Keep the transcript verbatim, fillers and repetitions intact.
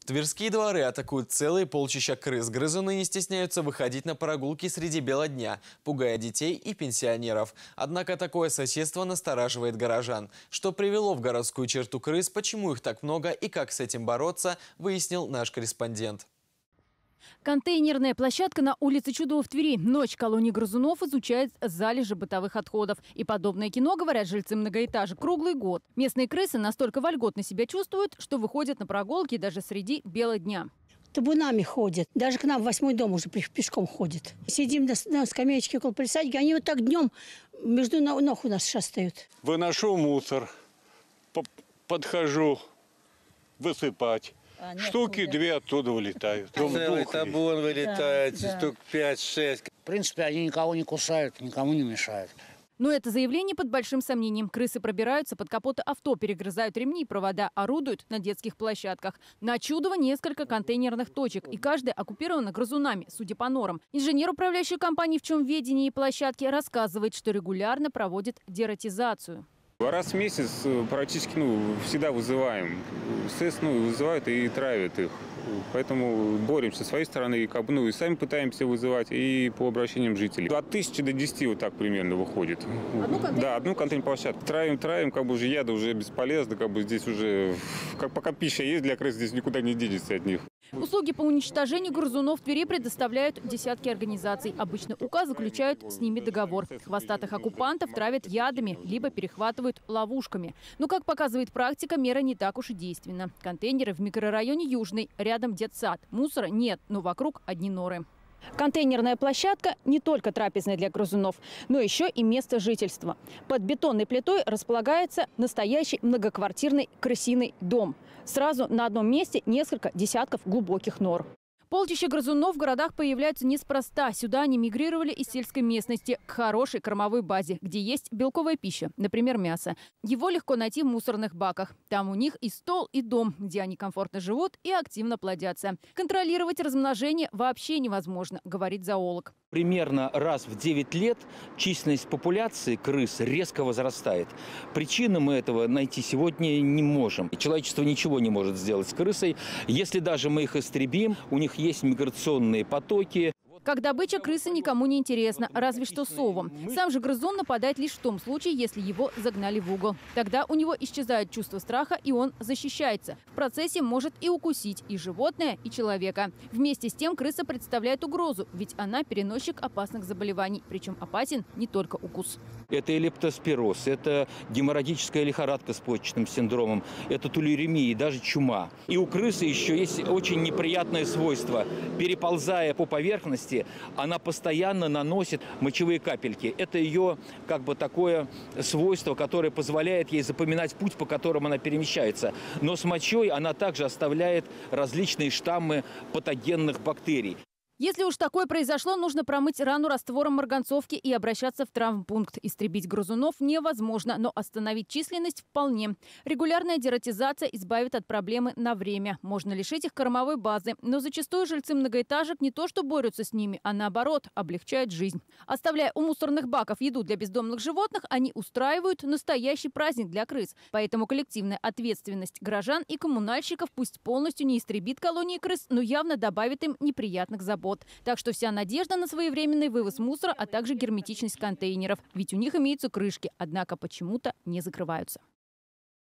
Тверские дворы атакуют целые полчища крыс. Грызуны не стесняются выходить на прогулки среди бела дня, пугая детей и пенсионеров. Однако такое соседство настораживает горожан. Что привело в городскую черту крыс, почему их так много и как с этим бороться, выяснил наш корреспондент. Контейнерная площадка на улице Чудова в Твери. Ночь колонии грызунов изучает залежи бытовых отходов. И подобное кино, говорят жильцы многоэтажек, круглый год. Местные крысы настолько вольготно себя чувствуют, что выходят на прогулки даже среди бела дня. Табунами ходят. Даже к нам в восьмой дом уже пешком ходят. Сидим на, на скамеечке около присадки, они вот так днем между ног у нас шастают. Выношу мусор, подхожу высыпать. А, Штуки оттуда. Две оттуда вылетают. Целый табун вылетает, да, штук пять-шесть. В принципе, они никого не кусают, никому не мешают. Но это заявление под большим сомнением. Крысы пробираются под капоты авто, перегрызают ремни и провода, орудуют на детских площадках. На Чудово несколько контейнерных точек, и каждая оккупирована грызунами, судя по норам. Инженер управляющей компании «В чем ведении» площадки рассказывает, что регулярно проводит дератизацию. Раз в месяц практически ну, всегда вызываем. СЭС ну, вызывают и травят их. Поэтому боремся с своей стороны, как бы, ну, и сами пытаемся вызывать, и по обращениям жителей. От тысячи до десяти вот так примерно выходит. Одну да, одну контейнерную площадку. Травим, травим, как бы уже яда уже бесполезно, как бы здесь уже, как пока пища есть для крыс, здесь никуда не денется от них. Услуги по уничтожению грызунов в Твери предоставляют десятки организаций. Обычно УК заключают с ними договор. Хвостатых оккупантов травят ядами, либо перехватывают ловушками. Но, как показывает практика, мера не так уж и действенна. Контейнеры в микрорайоне Южный, рядом детсад. Мусора нет, но вокруг одни норы. Контейнерная площадка не только трапезная для грызунов, но еще и место жительства. Под бетонной плитой располагается настоящий многоквартирный крысиный дом. Сразу на одном месте несколько десятков глубоких нор. Полчища грызунов в городах появляются неспроста. Сюда они мигрировали из сельской местности к хорошей кормовой базе, где есть белковая пища, например, мясо. Его легко найти в мусорных баках. Там у них и стол, и дом, где они комфортно живут и активно плодятся. Контролировать размножение вообще невозможно, говорит зоолог. Примерно раз в девять лет численность популяции крыс резко возрастает. Причины мы этого найти сегодня не можем. Человечество ничего не может сделать с крысой. Если даже мы их истребим, у них есть миграционные потоки. Как добыча крысы никому не интересна, разве что совам. Сам же грызун нападает лишь в том случае, если его загнали в угол. Тогда у него исчезает чувство страха, и он защищается. В процессе может и укусить и животное, и человека. Вместе с тем крыса представляет угрозу, ведь она переносчик опасных заболеваний. Причем опасен не только укус. Это и лептоспироз, это геморрагическая лихорадка с почечным синдромом, это тулеремия и даже чума. И у крысы еще есть очень неприятное свойство. Переползая по поверхности, она постоянно наносит мочевые капельки. Это ее как бы такое свойство, которое позволяет ей запоминать путь, по которому она перемещается. Но с мочой она также оставляет различные штаммы патогенных бактерий. Если уж такое произошло, нужно промыть рану раствором марганцовки и обращаться в травмпункт. Истребить грызунов невозможно, но остановить численность вполне. Регулярная дератизация избавит от проблемы на время. Можно лишить их кормовой базы, но зачастую жильцы многоэтажек не то что борются с ними, а наоборот облегчают жизнь. Оставляя у мусорных баков еду для бездомных животных, они устраивают настоящий праздник для крыс. Поэтому коллективная ответственность горожан и коммунальщиков пусть полностью не истребит колонии крыс, но явно добавит им неприятных забот. Так что вся надежда на своевременный вывоз мусора, а также герметичность контейнеров. Ведь у них имеются крышки, однако почему-то не закрываются.